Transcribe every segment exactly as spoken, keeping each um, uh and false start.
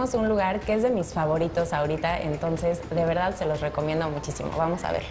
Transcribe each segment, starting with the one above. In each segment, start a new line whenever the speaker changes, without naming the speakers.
tenemos un lugar que es de mis favoritos ahorita, entonces de verdad se los recomiendo muchísimo. Vamos a verlo.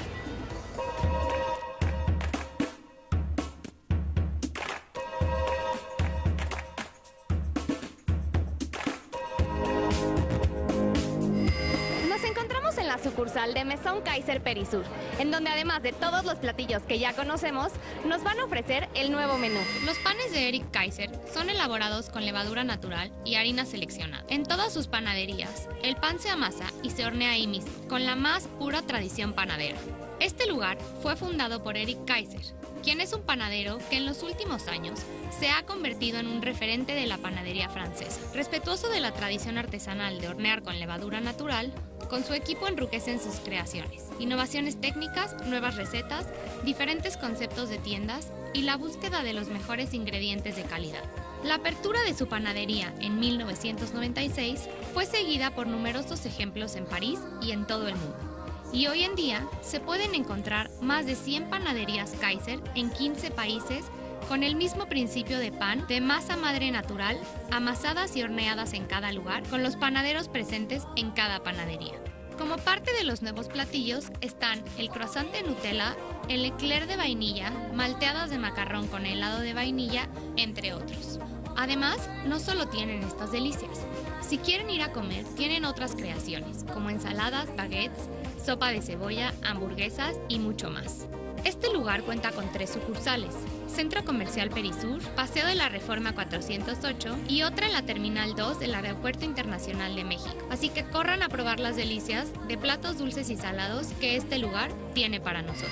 Sucursal de Maison Kayser Perisur, en donde además de todos los platillos que ya conocemos, nos van a ofrecer el nuevo menú.
Los panes de Eric Kayser son elaborados con levadura natural y harina seleccionada. En todas sus panaderías, el pan se amasa y se hornea ahí mismo, con la más pura tradición panadera. Este lugar fue fundado por Eric Kayser, quien es un panadero que en los últimos años se ha convertido en un referente de la panadería francesa. Respetuoso de la tradición artesanal de hornear con levadura natural, con su equipo enriquecen sus creaciones, innovaciones técnicas, nuevas recetas, diferentes conceptos de tiendas y la búsqueda de los mejores ingredientes de calidad. La apertura de su panadería en mil novecientos noventa y seis fue seguida por numerosos ejemplos en París y en todo el mundo. Y hoy en día se pueden encontrar más de cien panaderías Kayser en quince países con el mismo principio de pan de masa madre natural, amasadas y horneadas en cada lugar, con los panaderos presentes en cada panadería. Como parte de los nuevos platillos están el croissant de Nutella, el eclair de vainilla, malteadas de macarrón con helado de vainilla, entre otros. Además, no solo tienen estas delicias. Si quieren ir a comer, tienen otras creaciones, como ensaladas, baguettes, sopa de cebolla, hamburguesas y mucho más. Este lugar cuenta con tres sucursales: Centro Comercial Perisur, Paseo de la Reforma cuatrocientos ocho y otra en la Terminal dos del Aeropuerto Internacional de México. Así que corran a probar las delicias de platos dulces y salados que este lugar tiene para nosotros.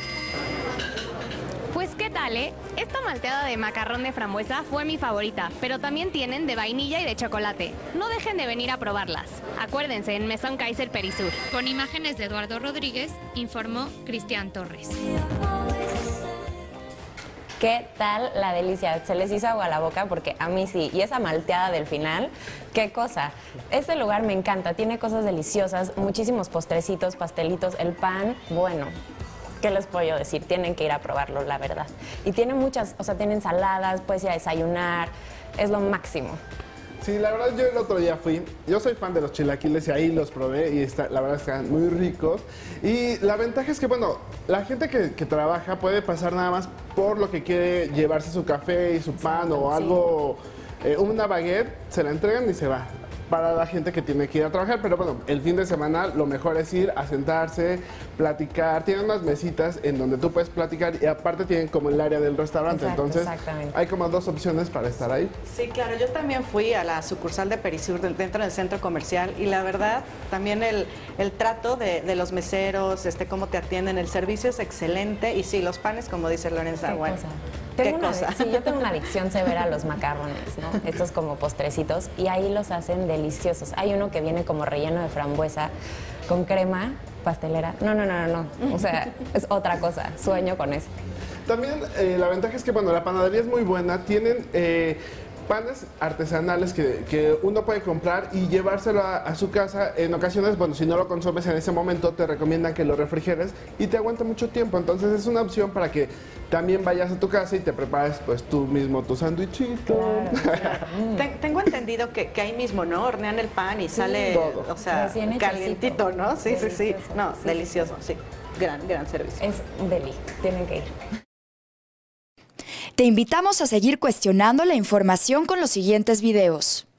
Pues qué tal, ¿eh? Esta malteada de macarrón de frambuesa fue mi favorita, pero también tienen de vainilla y de chocolate. No dejen de venir a probarlas. Acuérdense, en Maison Kayser Perisur.
Con imágenes de Eduardo Rodríguez, informó Cristian Torres.
¿Qué tal la delicia? Se les hizo agua a la boca porque a mí sí. Y esa malteada del final, qué cosa. Este lugar me encanta, tiene cosas deliciosas, muchísimos postrecitos, pastelitos, el pan, bueno. ¿Qué les puedo yo decir? Tienen que ir a probarlo, la verdad. Y tiene muchas, o sea, tiene ensaladas, puedes ir a desayunar, es lo máximo.
Sí, la verdad yo el otro día fui, yo soy fan de los chilaquiles y ahí los probé y está, la verdad es que están muy ricos. Y la ventaja es que, bueno, la gente que, que trabaja puede pasar nada más por lo que quiere llevarse su café y su pan. Exacto, o algo, sí. eh, una baguette, se la entregan y se va. Para la gente que tiene que ir a trabajar, pero bueno, el fin de semana lo mejor es ir a sentarse, platicar. Tienen unas mesitas en donde tú puedes platicar y aparte tienen como el área del restaurante. Exacto, entonces hay como dos opciones para estar ahí.
Sí, claro, yo también fui a la sucursal de Perisur dentro del centro comercial y la verdad también el, el trato de, de los meseros, este, cómo te atienden, el servicio es excelente y sí, los panes, como dice Lorenza, bueno.
Tengo una, sí, yo tengo una adicción severa a los macarrones, ¿no? Estos como postrecitos, y ahí los hacen deliciosos. Hay uno que viene como relleno de frambuesa con crema pastelera. No, no, no, no, no. O sea, es otra cosa. Sueño con eso.
También eh, la ventaja es que, bueno, la panadería es muy buena. Tienen eh, panes artesanales que, que uno puede comprar y llevárselo a, a su casa. En ocasiones, bueno, si no lo consumes en ese momento, te recomiendan que lo refrigeres y te aguanta mucho tiempo. Entonces es una opción para que también vayas a tu casa y te prepares pues tú mismo tu sándwichito.
Claro, claro. Ten, tengo entendido que, que ahí mismo, ¿no? Hornean el pan y sí, sale, todo. O sea, calientito, ¿no? Sí, delicioso. sí, sí. No, sí, delicioso, sí. Gran, gran servicio.
Es deli, tienen que ir.
Te invitamos a seguir cuestionando la información con los siguientes videos.